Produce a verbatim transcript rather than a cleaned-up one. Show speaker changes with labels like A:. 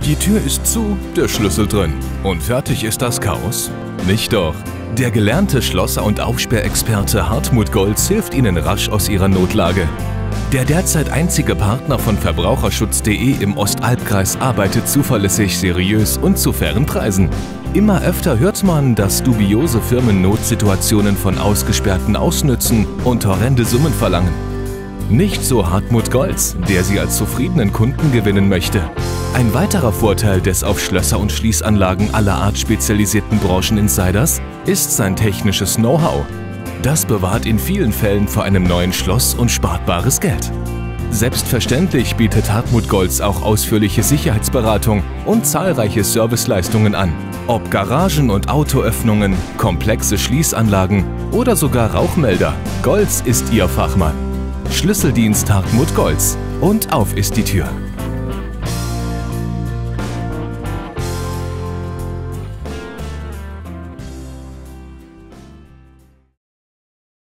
A: Die Tür ist zu, der Schlüssel drin. Und fertig ist das Chaos? Nicht doch. Der gelernte Schlosser und Aufsperrexperte Hartmut Golz hilft Ihnen rasch aus Ihrer Notlage. Der derzeit einzige Partner von Verbraucherschutz punkt de im Ostalbkreis arbeitet zuverlässig, seriös und zu fairen Preisen. Immer öfter hört man, dass dubiose Firmen Notsituationen von Ausgesperrten ausnützen und horrende Summen verlangen. Nicht so Hartmut Golz, der Sie als zufriedenen Kunden gewinnen möchte. Ein weiterer Vorteil des auf Schlösser und Schließanlagen aller Art spezialisierten Brancheninsiders ist sein technisches Know-how. Das bewahrt in vielen Fällen vor einem neuen Schloss und spart bares Geld. Selbstverständlich bietet Hartmut Golz auch ausführliche Sicherheitsberatung und zahlreiche Serviceleistungen an. Ob Garagen- und Autoöffnungen, komplexe Schließanlagen oder sogar Rauchmelder, Golz ist Ihr Fachmann. Schlüsseldienst Hartmut Golz und auf ist die Tür.